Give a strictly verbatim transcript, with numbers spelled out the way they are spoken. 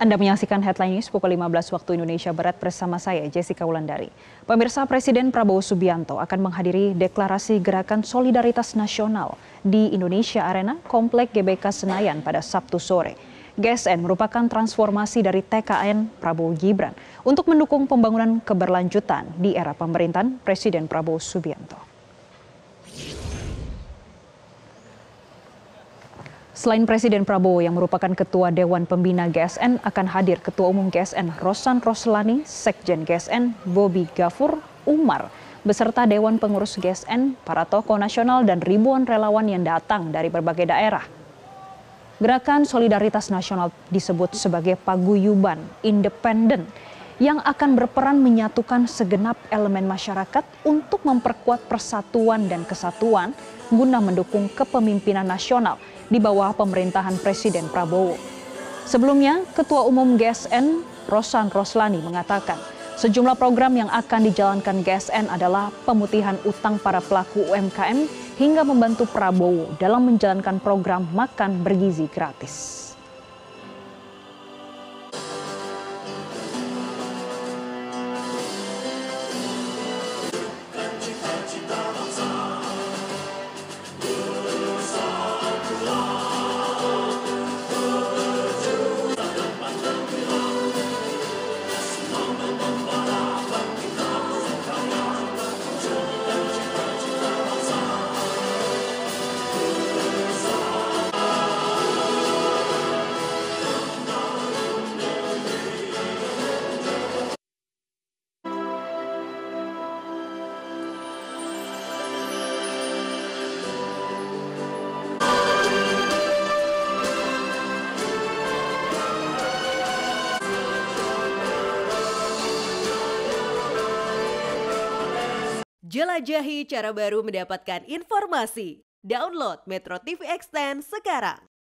Anda menyaksikan Headline News pukul lima belas waktu Indonesia Barat bersama saya, Jessica Wulandari. Pemirsa, Presiden Prabowo Subianto akan menghadiri deklarasi Gerakan Solidaritas Nasional di Indonesia Arena, Komplek G B K Senayan pada Sabtu sore. G S N merupakan transformasi dari T K N Prabowo Gibran untuk mendukung pembangunan keberlanjutan di era pemerintahan Presiden Prabowo Subianto. Selain Presiden Prabowo yang merupakan Ketua Dewan Pembina G S N, akan hadir Ketua Umum G S N Rosan Roslani, Sekjen G S N Bobi Gafur Umar, beserta Dewan Pengurus G S N, para tokoh nasional dan ribuan relawan yang datang dari berbagai daerah. Gerakan Solidaritas Nasional disebut sebagai paguyuban independen yang akan berperan menyatukan segenap elemen masyarakat untuk memperkuat persatuan dan kesatuan guna mendukung kepemimpinan nasional di bawah pemerintahan Presiden Prabowo. Sebelumnya, Ketua Umum G S N Rosan Roslani mengatakan sejumlah program yang akan dijalankan G S N adalah pemutihan utang para pelaku U M K M hingga membantu Prabowo dalam menjalankan program makan bergizi gratis. Jelajahi cara baru mendapatkan informasi. Download Metro T V Extend sekarang.